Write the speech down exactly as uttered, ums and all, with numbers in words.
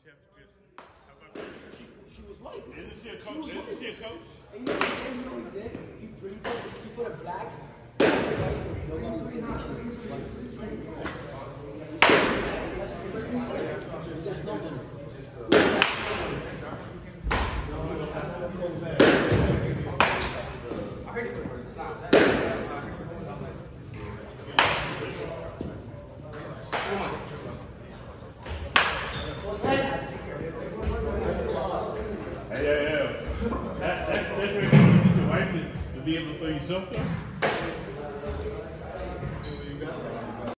chef because how about that? She, she was white. Isn't she a She coach? was Isn't white. she a coach? And you know, and you know what he did? He, he, put, he put a black white so nobody would think she was white. There's no one. I heard it was stop. Hey, yeah, yeah. That, that, that's where you need your wife to, to be able to throw yourself though.